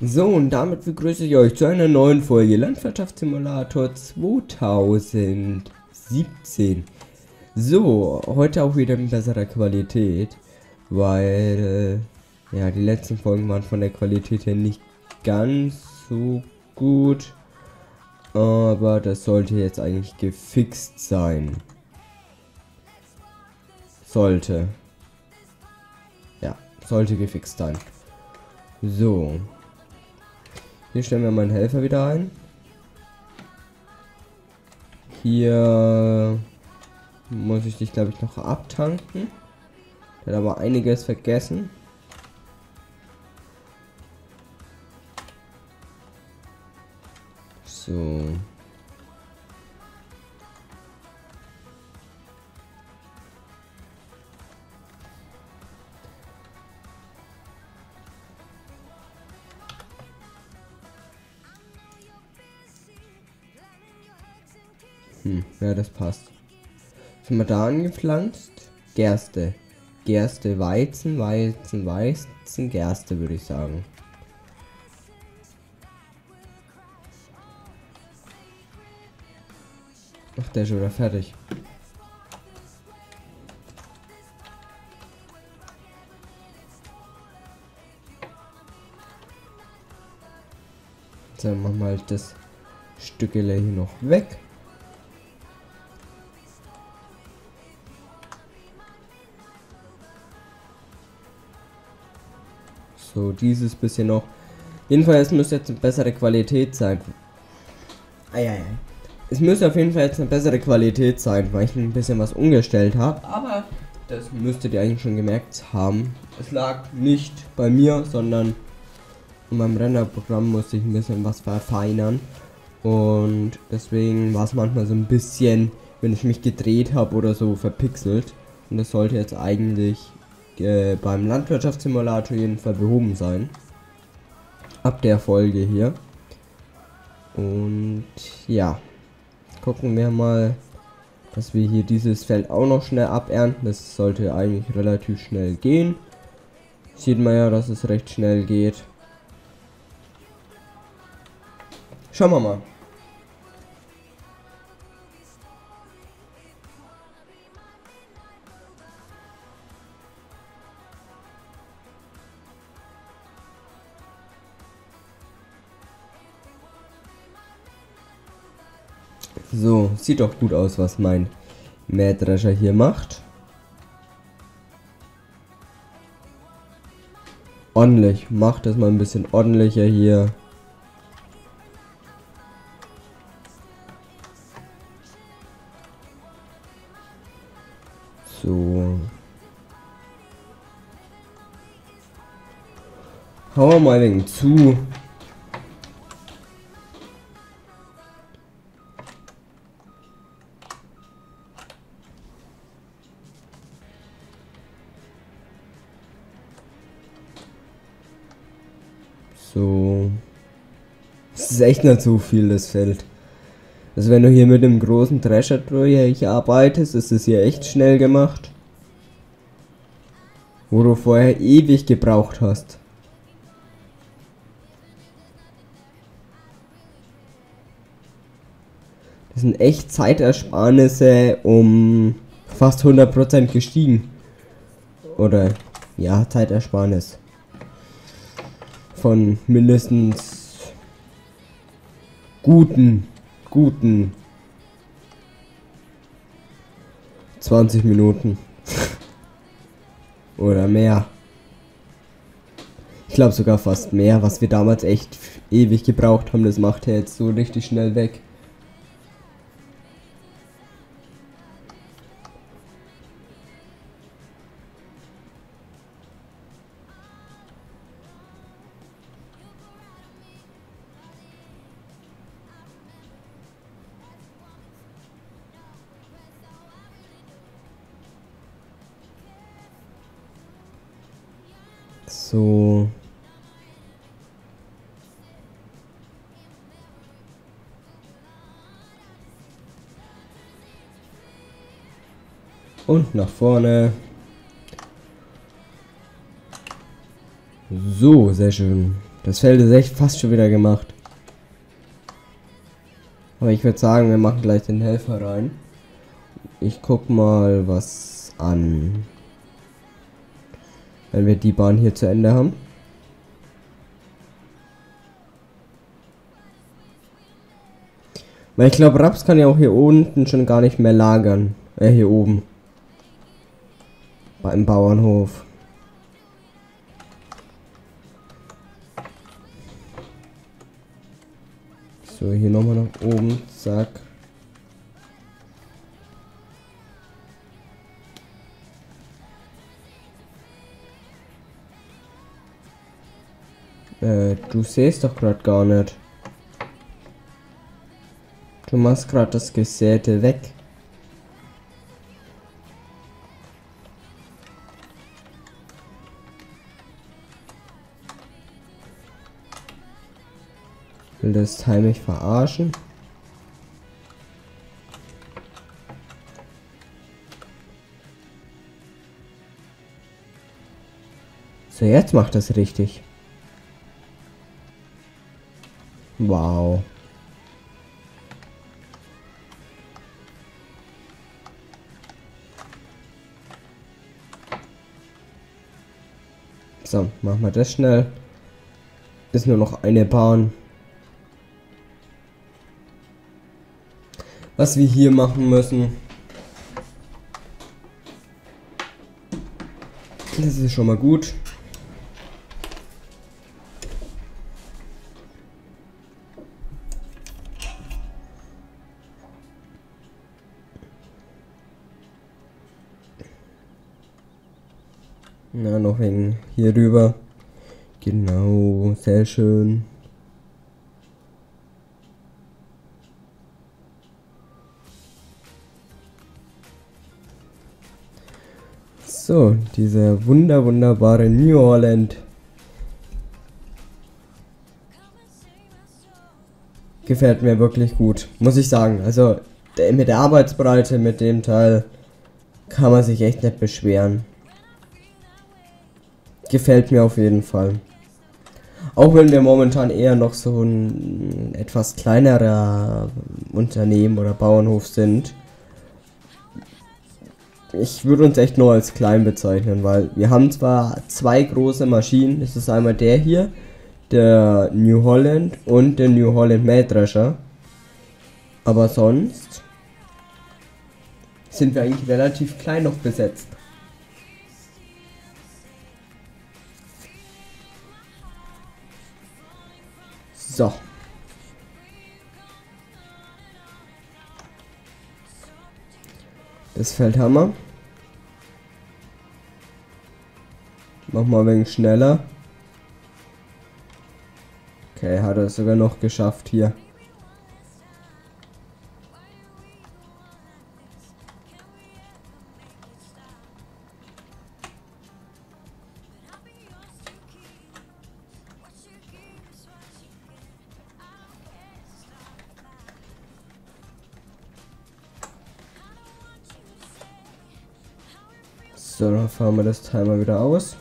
So, und damit begrüße ich euch zu einer neuen Folge Landwirtschaftssimulator 2017. So, heute auch wieder in besserer Qualität, weil ja, die letzten Folgen waren von der Qualität her nicht ganz so gut, aber das sollte jetzt eigentlich gefixt sein. Sollte. Ja, sollte gefixt sein. So. Hier stellen wir meinen Helfer wieder ein. Hier muss ich dich, glaube ich, noch abtanken. Der hat aber einiges vergessen. So. Ja, das passt. Was haben wir da angepflanzt? Gerste. Gerste, Weizen, Weizen, Weizen, Gerste, würde ich sagen. Ach, der ist schon wieder fertig. So, machen wir halt das Stückele hier noch weg. So, dieses bisschen noch. Jedenfalls müsste jetzt eine bessere Qualität sein. Es müsste auf jeden Fall jetzt eine bessere Qualität sein, weil ich ein bisschen was umgestellt habe. Aber das müsstet ihr eigentlich schon gemerkt haben. Es lag nicht bei mir, sondern in meinem Renderprogramm musste ich ein bisschen was verfeinern. Und deswegen war es manchmal so ein bisschen, wenn ich mich gedreht habe oder so, verpixelt. Und das sollte jetzt eigentlich beim Landwirtschaftssimulator jeden Fall behoben sein. Ab der Folge hier. Und ja, gucken wir mal, dass wir hier dieses Feld auch noch schnell abernten. Das sollte eigentlich relativ schnell gehen. Sieht man ja, dass es recht schnell geht. Schauen wir mal. So, sieht doch gut aus, was mein Mähdrescher hier macht. Ordentlich, macht das mal ein bisschen ordentlicher hier. So. Hauen wir mal den zu. So. Es ist echt nicht so viel, das Feld. Also wenn du hier mit dem großen Drescher durcharbeitest, ist es hier echt schnell gemacht. Wo du vorher ewig gebraucht hast. Das sind echt Zeitersparnisse um fast 100% gestiegen. Oder, ja, Zeitersparnis. Von mindestens guten 20 Minuten. Oder mehr. Ich glaube sogar fast mehr, was wir damals echt ewig gebraucht haben, das macht er jetzt so richtig schnell weg. So. Und nach vorne. So, sehr schön. Das Feld ist echt fast schon wieder gemacht. Aber ich würde sagen, wir machen gleich den Helfer rein. Ich guck mal was an. Wenn wir die Bahn hier zu Ende haben. Weil ich glaube, Raps kann ja auch hier unten schon gar nicht mehr lagern. Hier oben. Beim Bauernhof. So, hier nochmal nach oben. Zack. Du siehst doch gerade gar nicht. Du machst gerade das Gesäte weg. Will das Teil mich verarschen? So, jetzt macht das richtig. Wow. So, machen wir das schnell. Ist nur noch eine Bahn. Was wir hier machen müssen. Das ist schon mal gut. Na, noch wegen hier rüber. Genau, sehr schön. So, dieser wunderbare New Holland. Gefällt mir wirklich gut, muss ich sagen. Also mit der Arbeitsbreite, mit dem Teil, kann man sich echt nicht beschweren. Gefällt mir auf jeden Fall. Auch wenn wir momentan eher noch so ein etwas kleinerer Unternehmen oder Bauernhof sind. Ich würde uns echt nur als klein bezeichnen, weil wir haben zwar zwei große Maschinen. Es ist einmal der hier, der New Holland und der New Holland Mähdrescher. Aber sonst sind wir eigentlich relativ klein noch besetzt. So. Das Feld haben wir. Mach mal ein wenig schneller. Okay, hat er es sogar noch geschafft hier. So, dann fahren wir das Teil mal wieder aus.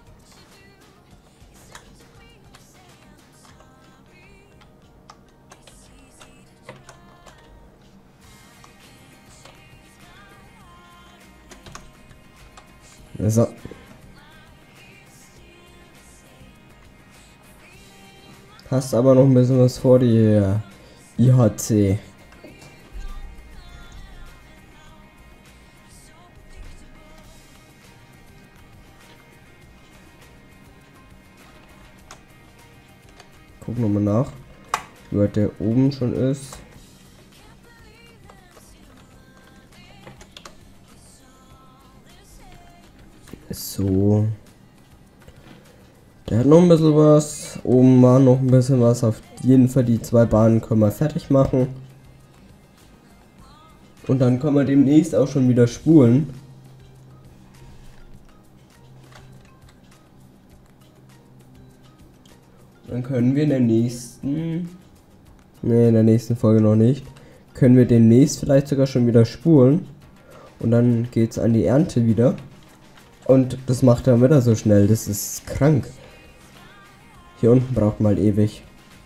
So. Hast aber noch ein bisschen was vor dir, IHC. Guck nochmal nach, wie weit der oben schon ist. So. Der hat noch ein bisschen was. Oben war noch ein bisschen was. Auf jeden Fall die zwei Bahnen können wir fertig machen. Und dann können wir demnächst auch schon wieder spulen. Dann können wir in der nächsten... Ne, in der nächsten Folge noch nicht. Können wir demnächst vielleicht sogar schon wieder spulen. Und dann geht's an die Ernte wieder. Und das macht er wieder so schnell. Das ist krank. Hier unten braucht mal ewig.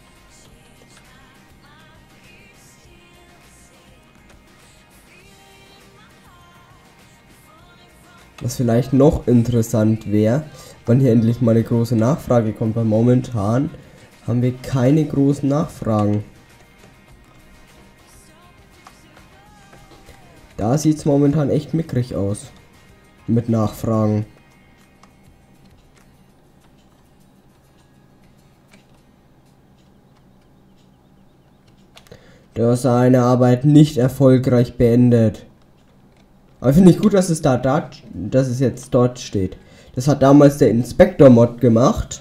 Was vielleicht noch interessant wäre, wann hier endlich mal eine große Nachfrage kommt, weil momentan haben wir keine großen Nachfragen. Da sieht es momentan echt mickrig aus. Mit Nachfragen. Der hat seine Arbeit nicht erfolgreich beendet. Aber finde ich gut, dass es dass es jetzt dort steht. Das hat damals der Inspektor-Mod gemacht.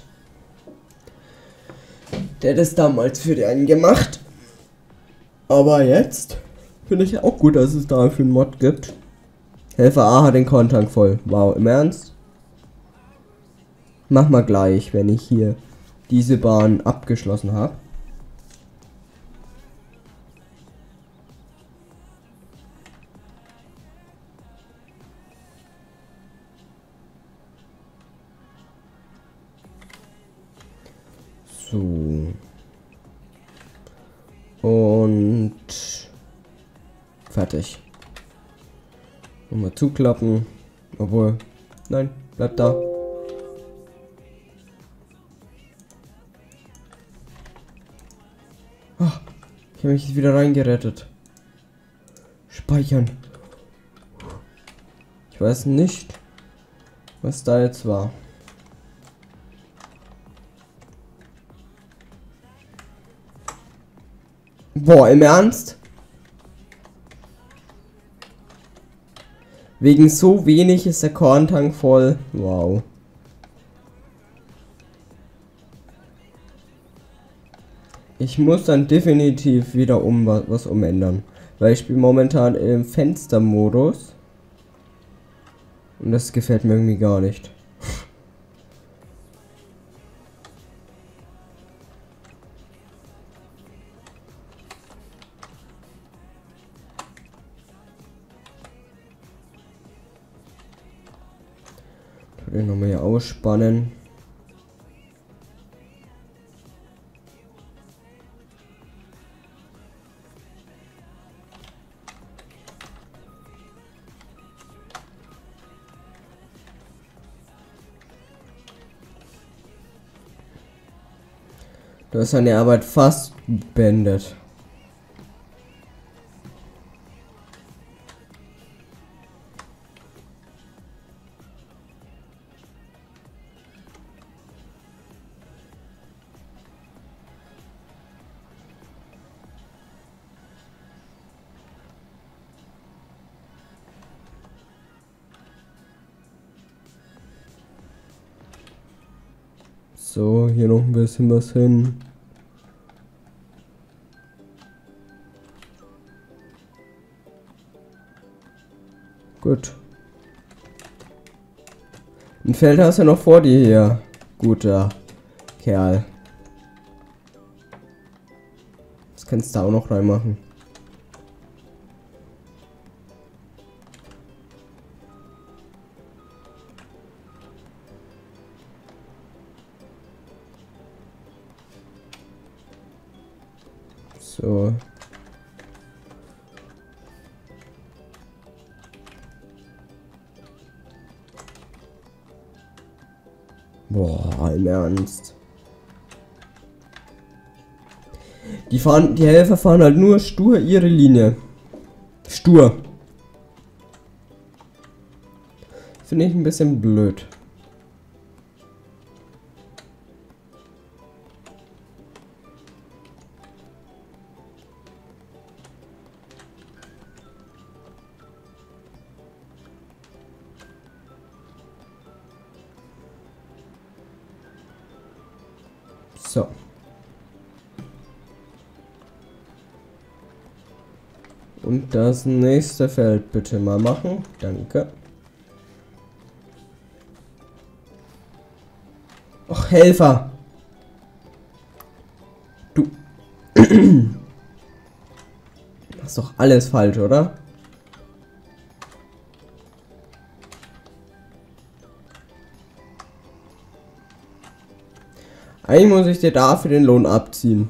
Der hat es damals für den gemacht. Aber jetzt finde ich auch gut, dass es dafür einen Mod gibt. Helfer A hat den Kontank voll. Wow, im Ernst? Mach mal gleich, wenn ich hier diese Bahn abgeschlossen habe. So. Und fertig. Nochmal zuklappen. Obwohl. Nein, bleibt da. Oh, ich habe mich jetzt wieder reingerettet. Speichern. Ich weiß nicht, was da jetzt war. Boah, im Ernst? Wegen so wenig ist der Korntank voll. Wow. Ich muss dann definitiv wieder was umändern. Weil ich spiele momentan im Fenstermodus. Und das gefällt mir irgendwie gar nicht. Den nochmal hier ausspannen. Du hast deine Arbeit fast beendet. So, hier noch ein bisschen was hin. Gut. Ein Feld hast du noch vor dir hier. Guter Kerl. Das kannst du auch noch reinmachen. So. Boah, im Ernst. Die Helfer fahren halt nur stur ihre Linie. Stur. Finde ich ein bisschen blöd. So. Und das nächste Feld bitte mal machen. Danke. Och, Helfer. Du. Machst doch alles falsch, oder? Eigentlich muss ich dir dafür den Lohn abziehen.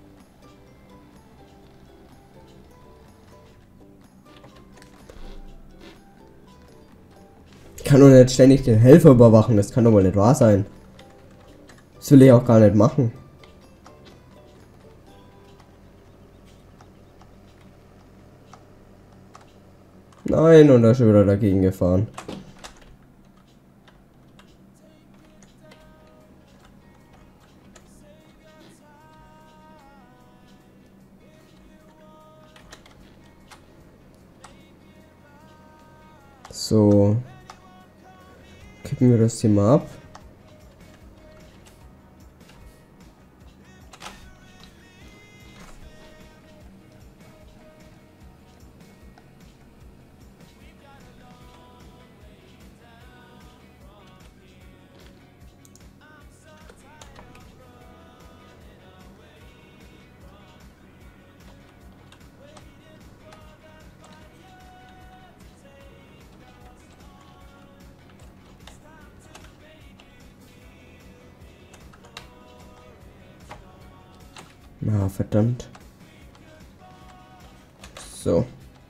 Ich kann doch nicht ständig den Helfer überwachen, das kann doch wohl nicht wahr sein. Das will ich auch gar nicht machen. Nein, und da ist schon wieder dagegen gefahren. So. Kippen wir das hier mal ab. Na, verdammt. So.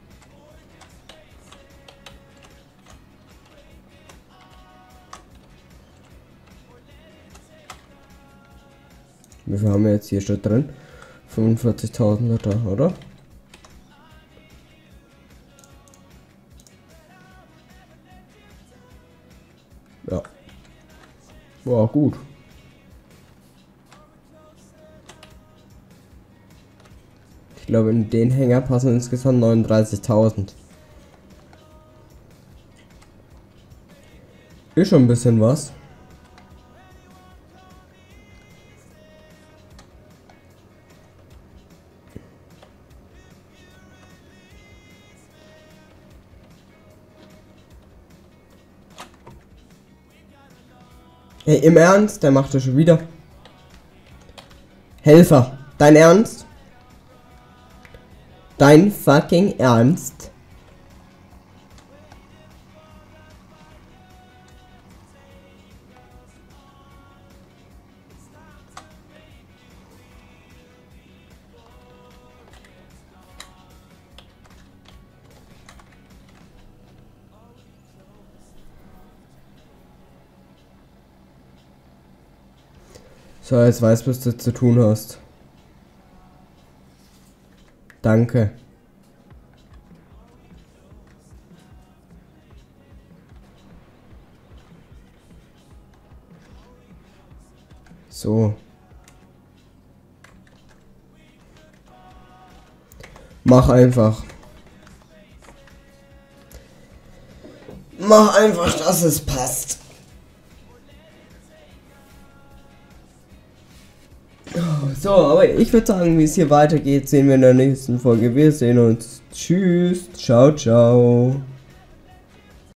Wie viel haben wir jetzt hier schon drin? 45.000 Liter, oder? Ja. War gut. Ich glaube, in den Hänger passen insgesamt 39.000. Ist schon ein bisschen was. Hey, im Ernst? Der macht das schon wieder. Helfer, dein Ernst? Dein fucking Ernst? So, jetzt weißt du, was du zu tun hast. Danke. So. Mach einfach. Mach einfach, dass es passt. So, aber ich würde sagen, wie es hier weitergeht, sehen wir in der nächsten Folge. Wir sehen uns. Tschüss. Ciao, ciao.